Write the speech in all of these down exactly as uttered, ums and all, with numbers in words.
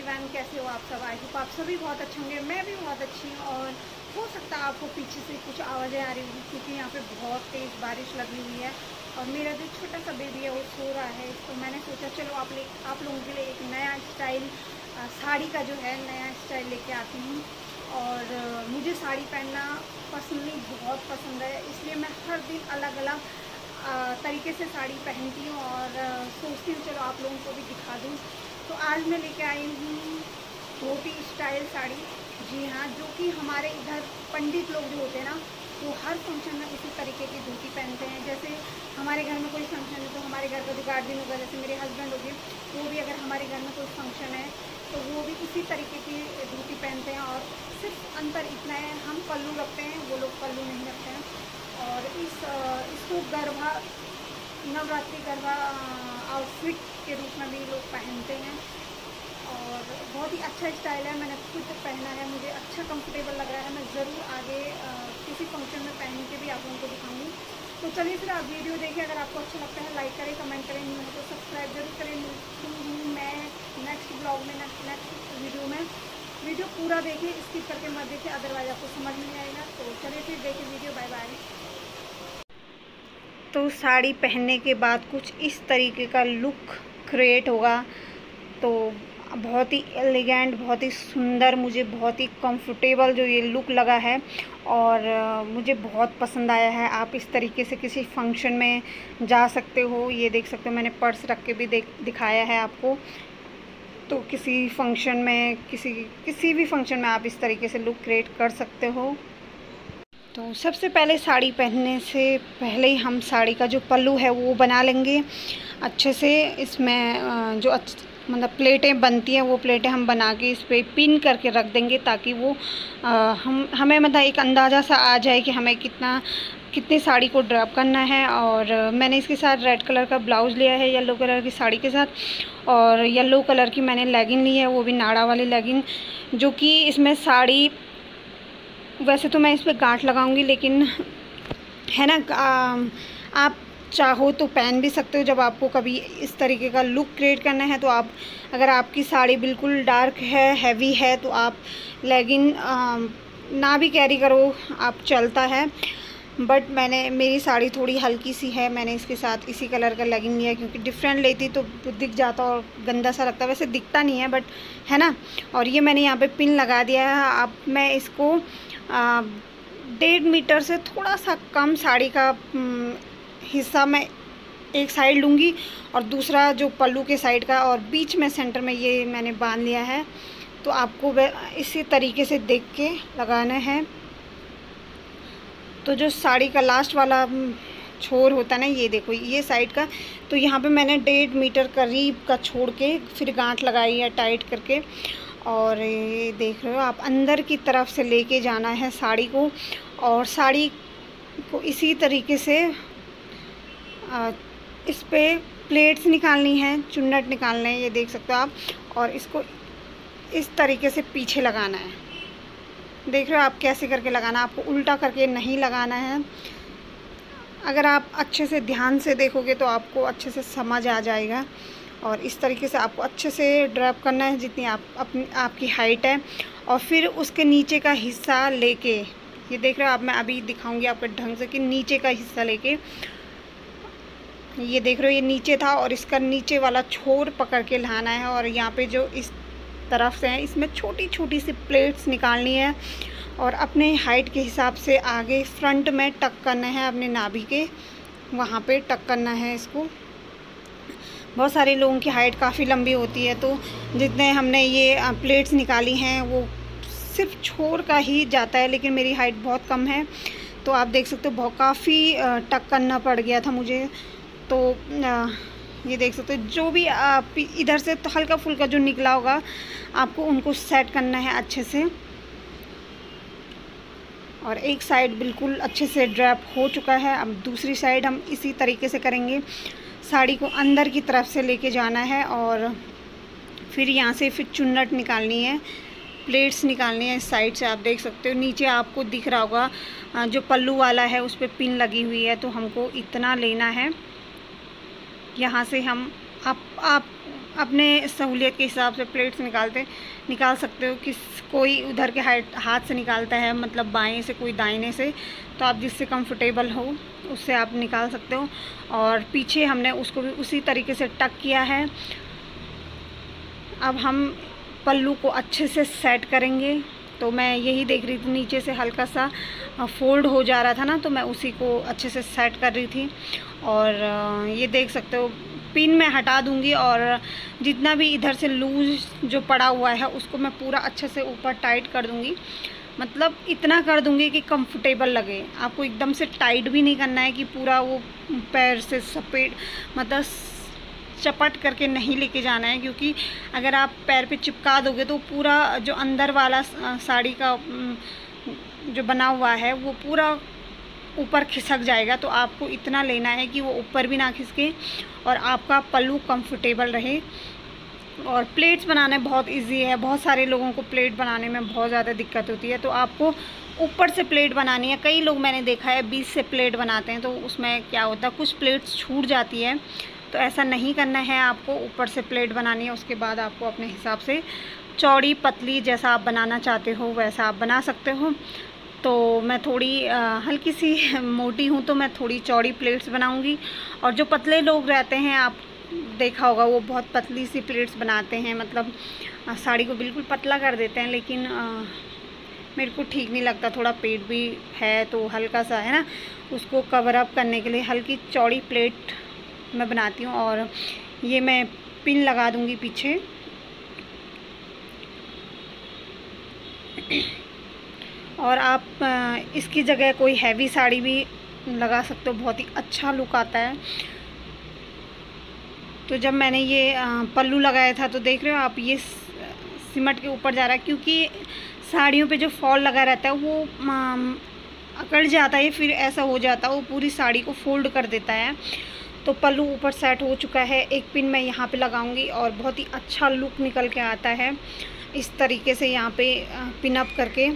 Everyone, कैसे हो आप सब? आई होप आप सभी बहुत अच्छे होंगे। मैं भी बहुत अच्छी हूँ। और हो सकता है आपको पीछे से कुछ आवाज़ें आ रही होंगी क्योंकि यहाँ पे बहुत तेज़ बारिश लगी हुई है और मेरा जो छोटा सा बेबी है वो सो रहा है। तो मैंने सोचा चलो आप ले आप लोगों के लिए एक नया स्टाइल साड़ी का जो है नया स्टाइल लेके आती हूँ। और मुझे साड़ी पहनना पर्सनली बहुत पसंद है, इसलिए मैं हर दिन अलग अलग तरीके से साड़ी पहनती हूँ और सोचती हूँ चलो आप लोगों को भी दिखा दूँ। तो आज मैं लेके आई हूँ धोती स्टाइल साड़ी। जी हाँ, जो कि हमारे इधर पंडित लोग जो होते हैं ना, वो हर फंक्शन में इसी तरीके की धोती पहनते हैं। जैसे हमारे घर में कोई फंक्शन है तो हमारे घर का जो गार्जियन होगा, जैसे मेरे हस्बैंड हो गए, वो भी अगर हमारे घर में कोई फंक्शन है तो वो भी इसी तरीके की धोती पहनते हैं। और सिर्फ अंतर इतना है, हम पल्लू रखते हैं, वो लोग पल्लू नहीं रखते हैं। और इस इसको गरबा नवरात्रि गरबा आउटफिट के रूप में भी लोग पहनते हैं और बहुत ही अच्छा स्टाइल है। मैंने खुद पहना है, मुझे अच्छा कंफर्टेबल लग रहा है। मैं ज़रूर आगे आ, किसी फंक्शन में पहन के भी आप लोगों को दिखाऊंगी। तो चलिए फिर आप वीडियो देखिए। अगर आपको अच्छा लगता है लाइक करें, कमेंट करें, न्यू है तो सब्सक्राइब जरूर करें। मिलती हूँ मैं नेक्स्ट ब्लॉग में, नेक्स्ट वीडियो में। वीडियो पूरा देखिए, स्किप करके मत देखिए, अदरवाइज आपको समझ नहीं आएगा। तो चलिए फिर देखिए वीडियो। Bye bye. तो साड़ी पहनने के बाद कुछ इस तरीके का लुक क्रिएट होगा। तो बहुत ही एलिगेंट, बहुत ही सुंदर, मुझे बहुत ही कंफर्टेबल जो ये लुक लगा है और मुझे बहुत पसंद आया है। आप इस तरीके से किसी फंक्शन में जा सकते हो। ये देख सकते हो, मैंने पर्स रख के भी देख दिखाया है आपको। तो किसी फंक्शन में किसी किसी भी फंक्शन में आप इस तरीके से लुक क्रिएट कर सकते हो। तो सबसे पहले साड़ी पहनने से पहले ही हम साड़ी का जो पल्लू है वो बना लेंगे अच्छे से। इसमें जो मतलब प्लेटें बनती हैं वो प्लेटें हम बना के इस पर पिन करके रख देंगे ताकि वो आ, हम हमें मतलब एक अंदाज़ा सा आ जाए कि हमें कितना कितनी साड़ी को ड्रॉप करना है। और मैंने इसके साथ रेड कलर का ब्लाउज़ लिया है येलो कलर की साड़ी के साथ, और येलो कलर की मैंने लेगिंग ली है, वो भी नाड़ा वाली लेगिंग, जो कि इसमें साड़ी वैसे तो मैं इस पर गांठ लगाऊंगी, लेकिन है ना आ, आप चाहो तो पहन भी सकते हो। जब आपको कभी इस तरीके का लुक क्रिएट करना है तो आप, अगर आपकी साड़ी बिल्कुल डार्क है, हैवी है, तो आप लेगिंग ना भी कैरी करो, आप चलता है। बट मैंने मेरी साड़ी थोड़ी हल्की सी है, मैंने इसके साथ इसी कलर का लेगिंग लिया क्योंकि डिफरेंट लेती तो दिख जाता और गंदा सा लगता। वैसे दिखता नहीं है बट है ना। और ये मैंने यहाँ पे पिन लगा दिया है। अब मैं इसको डेढ़ मीटर से थोड़ा सा कम साड़ी का हिस्सा मैं एक साइड लूँगी और दूसरा जो पल्लू के साइड का, और बीच में सेंटर में ये मैंने बांध लिया है। तो आपको इसी तरीके से देख के लगाना है। तो जो साड़ी का लास्ट वाला छोर होता है ना, ये देखो ये साइड का, तो यहाँ पे मैंने डेढ़ मीटर करीब का छोड़ के फिर गांठ लगाई है टाइट करके। और ये देख रहे हो आप, अंदर की तरफ से लेके जाना है साड़ी को, और साड़ी को इसी तरीके से आ, इस पे प्लेट्स निकालनी है, चुन्नट निकालने हैं, ये देख सकते हो आप। और इसको इस तरीके से पीछे लगाना है। देख रहे हो आप कैसे करके लगाना, आपको उल्टा करके नहीं लगाना है। अगर आप अच्छे से ध्यान से देखोगे तो आपको अच्छे से समझ आ जाएगा। और इस तरीके से आपको अच्छे से ड्रैप करना है जितनी आप अपनी आपकी हाइट है। और फिर उसके नीचे का हिस्सा लेके, ये देख रहे हो आप, मैं अभी दिखाऊंगी आपको ढंग से कि नीचे का हिस्सा लेके, ये देख रहे हो ये नीचे था और इसका नीचे वाला छोर पकड़ के लाना है। और यहाँ पे जो इस तरफ से है इसमें छोटी छोटी सी प्लेट्स निकालनी है और अपने हाइट के हिसाब से आगे फ्रंट में टक करना है, अपने नाभि के वहाँ पे टक करना है इसको। बहुत सारे लोगों की हाइट काफ़ी लंबी होती है, तो जितने हमने ये प्लेट्स निकाली हैं वो सिर्फ छोर का ही जाता है, लेकिन मेरी हाइट बहुत कम है तो आप देख सकते हो बहुत काफ़ी टक करना पड़ गया था मुझे। तो ये देख सकते हो जो भी आप इधर से तो हल्का फुल्का जो निकला होगा आपको उनको सेट करना है अच्छे से। और एक साइड बिल्कुल अच्छे से ड्रैप हो चुका है, अब दूसरी साइड हम इसी तरीके से करेंगे। साड़ी को अंदर की तरफ से लेके जाना है और फिर यहाँ से फिर चुन्नट निकालनी है, प्लेट्स निकालनी है इस साइड से। आप देख सकते हो नीचे आपको दिख रहा होगा जो पल्लू वाला है उस पर पिन लगी हुई है, तो हमको इतना लेना है। यहाँ से हम आप आप अपने सहूलियत के हिसाब से प्लेट्स निकालते निकाल सकते हो। किस कोई उधर के हाथ से निकालता है, मतलब बाएं से, कोई दाहिने से, तो आप जिससे कंफर्टेबल हो उससे आप निकाल सकते हो। और पीछे हमने उसको भी उसी तरीके से टक किया है। अब हम पल्लू को अच्छे से सेट करेंगे। तो मैं यही देख रही थी, नीचे से हल्का सा फोल्ड हो जा रहा था ना, तो मैं उसी को अच्छे से सेट कर रही थी। और ये देख सकते हो पिन मैं हटा दूंगी और जितना भी इधर से लूज जो पड़ा हुआ है उसको मैं पूरा अच्छे से ऊपर टाइट कर दूंगी। मतलब इतना कर दूंगी कि कंफर्टेबल लगे। आपको एकदम से टाइट भी नहीं करना है कि पूरा वो पैर से सपेट मतलब चपट करके नहीं लेके जाना है, क्योंकि अगर आप पैर पे चिपका दोगे तो पूरा जो अंदर वाला साड़ी का जो बना हुआ है वो पूरा ऊपर खिसक जाएगा। तो आपको इतना लेना है कि वो ऊपर भी ना खिसके और आपका पल्लू कंफर्टेबल रहे। और प्लेट्स बनाने बहुत इजी है। बहुत सारे लोगों को प्लेट बनाने में बहुत ज़्यादा दिक्कत होती है, तो आपको ऊपर से प्लेट बनानी है। कई लोग मैंने देखा है बीच से प्लेट बनाते हैं, तो उसमें क्या होता है कुछ प्लेट्स छूट जाती है। तो ऐसा नहीं करना है, आपको ऊपर से प्लेट बनानी है। उसके बाद आपको अपने हिसाब से चौड़ी पतली जैसा आप बनाना चाहते हो वैसा आप बना सकते हो। तो मैं थोड़ी आ, हल्की सी मोटी हूँ तो मैं थोड़ी चौड़ी प्लेट्स बनाऊँगी। और जो पतले लोग रहते हैं, आप देखा होगा, वो बहुत पतली सी प्लेट्स बनाते हैं, मतलब आ, साड़ी को बिल्कुल पतला कर देते हैं। लेकिन आ, मेरे को ठीक नहीं लगता। थोड़ा पेट भी है तो हल्का सा है ना, उसको कवर अप करने के लिए हल्की चौड़ी प्लेट मैं बनाती हूँ। और ये मैं पिन लगा दूँगी पीछे। और आप इसकी जगह कोई हैवी साड़ी भी लगा सकते हो, बहुत ही अच्छा लुक आता है। तो जब मैंने ये पल्लू लगाया था तो देख रहे हो आप, ये सिमट के ऊपर जा रहा है, क्योंकि साड़ियों पे जो फॉल लगा रहता है वो अकड़ जाता है, फिर ऐसा हो जाता है वो पूरी साड़ी को फोल्ड कर देता है। तो पल्लू ऊपर सेट हो चुका है। एक पिन मैं यहाँ पे लगाऊंगी और बहुत ही अच्छा लुक निकल के आता है इस तरीके से यहाँ पे पिन अप करके।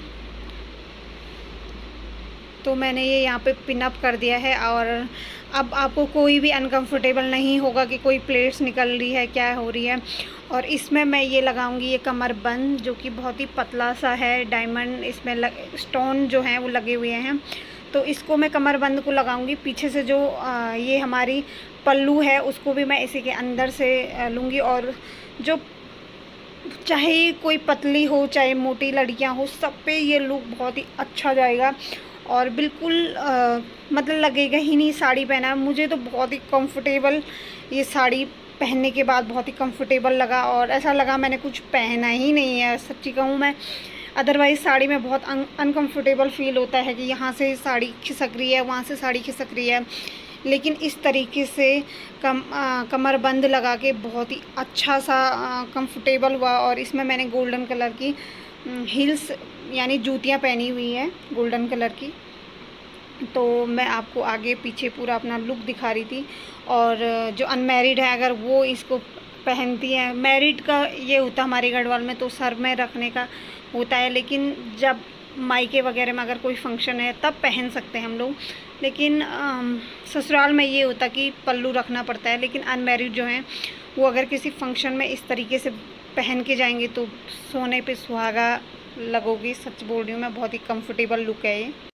तो मैंने ये यहाँ पे पिन अप कर दिया है। और अब आपको कोई भी अनकंफर्टेबल नहीं होगा कि कोई प्लेट्स निकल रही है, क्या हो रही है। और इसमें मैं ये लगाऊंगी ये कमर बंद, जो कि बहुत ही पतला सा है। डायमंड इसमें लग, स्टोन जो हैं वो लगे हुए हैं। तो इसको मैं कमर बंद को लगाऊंगी। पीछे से जो आ, ये हमारी पल्लू है उसको भी मैं इसी के अंदर से लूँगी। और जो चाहे कोई पतली हो चाहे मोटी लड़कियां हो, सब पे ये लुक बहुत ही अच्छा जाएगा। और बिल्कुल आ, मतलब लगेगा ही नहीं साड़ी पहना। मुझे तो बहुत ही कंफर्टेबल ये साड़ी पहनने के बाद बहुत ही कंफर्टेबल लगा। और ऐसा लगा मैंने कुछ पहना ही नहीं है, सच्ची कहूँ मैं। अदरवाइज़ साड़ी में बहुत अनकंफर्टेबल फील होता है कि यहाँ से साड़ी खिसक रही है, वहाँ से साड़ी खिसक रही है। लेकिन इस तरीके से कम आ, कमर बंद लगा के बहुत ही अच्छा सा कंफर्टेबल हुआ। और इसमें मैंने गोल्डन कलर की हील्स यानी जूतियाँ पहनी हुई है गोल्डन कलर की। तो मैं आपको आगे पीछे पूरा अपना लुक दिखा रही थी। और जो अनमैरिड है अगर वो इसको पहनती हैं, मैरिड का ये होता है हमारे गढ़वाल में तो सर में रखने का होता है, लेकिन जब मायके वगैरह में अगर कोई फंक्शन है तब पहन सकते हैं हम लोग। लेकिन ससुराल में ये होता कि पल्लू रखना पड़ता है। लेकिन अनमैरिड जो हैं वो अगर किसी फंक्शन में इस तरीके से पहन के जाएंगे तो सोने पे सुहागा लगोगी। सच बोल रही हूँ मैं, बहुत ही कंफर्टेबल लुक है ये।